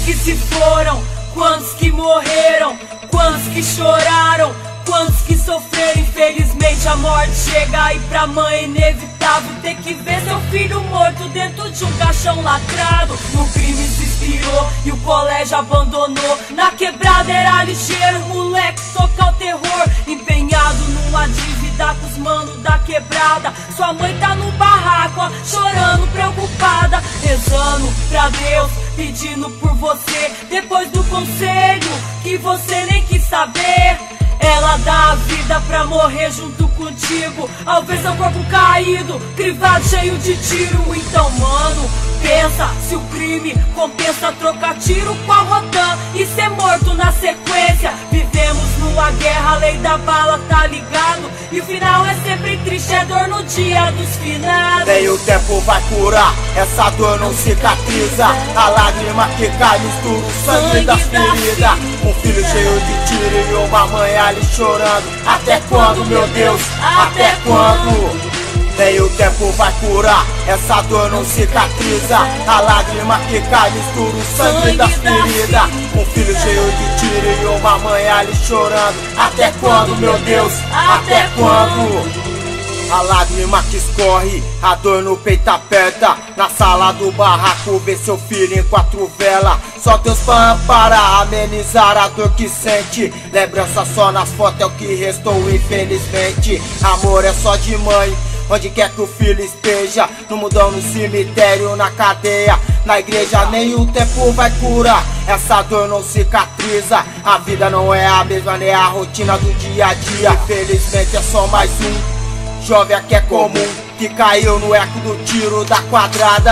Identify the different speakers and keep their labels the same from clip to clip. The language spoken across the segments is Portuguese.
Speaker 1: que se foram, quantos que morreram, quantos que choraram, quantos que sofreram. Infelizmente a morte chega e pra mãe é inevitável ter que ver seu filho morto dentro de um caixão lacrado. No crime se inspirou e o colégio abandonou. Na quebrada era ligeiro, moleque toca o terror, empenhado numa dívida com os manos da quebrada. Sua mãe tá no barraco, ó, chorando, preocupada, rezando pra Deus, pedindo por você. Depois do conselho que você nem quis saber, ela dá a vida pra morrer junto contigo, ao ver seu corpo caído, crivado, cheio de tiro. Então, mano, pensa se o crime compensa trocar tiro com a Rotan e ser morto na sequência. Vivemos numa guerra, a lei da bala, tá ligado? E o final é sempre triste, é dor no dia dos finados.
Speaker 2: Nem o tempo vai curar, essa dor não cicatriza. A lágrima que cai mistura o sangue das feridas. Um filho cheio de tiro e uma mãe ali chorando. Até quando, meu Deus? Até quando? Nem o tempo vai curar, essa dor não cicatriza. A lágrima que cai mistura o sangue das feridas. Um filho cheio de tiro e uma mãe ali chorando. Até quando, meu Deus? Até quando? A lágrima que escorre, a dor no peito aperta. Na sala do barraco vê seu filho em 4 velas. Só Deus pra amparar, amenizar a dor que sente. Lembrança só nas fotos é o que restou, infelizmente. Amor é só de mãe, onde quer que o filho esteja. No mundão, no cemitério, na cadeia, na igreja. Nem o tempo vai curar, essa dor não cicatriza. A vida não é a mesma, nem a rotina do dia a dia. Infelizmente é só mais um jovem aqui é comum, que caiu no eco do tiro da quadrada.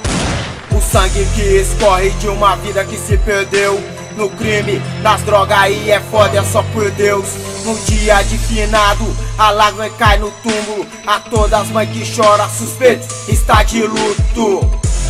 Speaker 2: O sangue que escorre de uma vida que se perdeu no crime, nas drogas, aí é foda, é só por Deus. No dia de finado, a lágrima cai no túmulo. A todas as mães que choram, suspeito está de luto.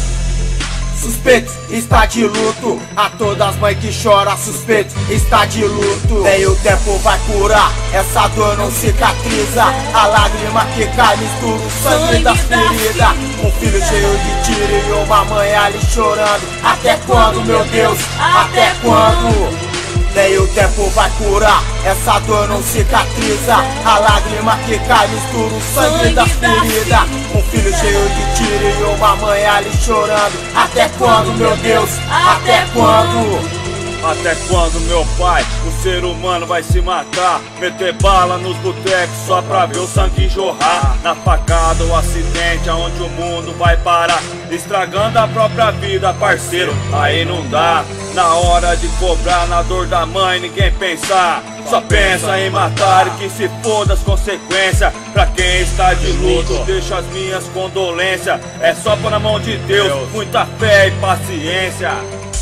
Speaker 2: Suspeito está de luto. A todas as mães que choram, suspeito está de luto. Nem o tempo vai curar, essa dor não cicatriza. A lágrima que cai mistura o sangue das feridas. Um filho cheio de tiro e uma mãe ali chorando. Até quando, meu Deus? Até quando? Nem o tempo vai curar, essa dor não cicatriza. A lágrima que cai mistura o sangue das feridas. Um filho cheio de tiro e uma mãe ali chorando. Até quando, meu Deus? Até quando?
Speaker 3: Até quando, meu pai, o ser humano vai se matar? Meter bala nos botecos só pra ver o sangue jorrar. Na facada ou acidente, aonde o mundo vai parar? Estragando a própria vida, parceiro, aí não dá. Na hora de cobrar, na dor da mãe, ninguém pensar. Só pensa em matar e que se foda as consequências. Pra quem está de luto, deixo as minhas condolências. É só pôr na mão de Deus, muita fé e paciência.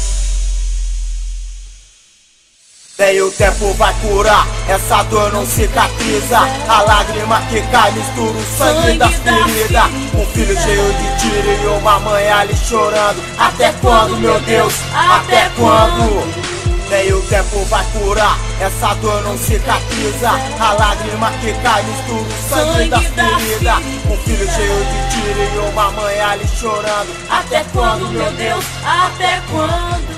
Speaker 2: Nem o tempo vai curar, essa dor não cicatriza. A lágrima que cai mistura o sangue das feridas. Um filho cheio de tiro e uma mãe ali chorando. Até quando, meu Deus? Até quando? Nem o tempo vai curar, essa dor não cicatriza. A lágrima que cai mistura o sangue das feridas. Um filho cheio de tiro e uma mãe ali chorando.
Speaker 1: Até quando, meu Deus? Até quando?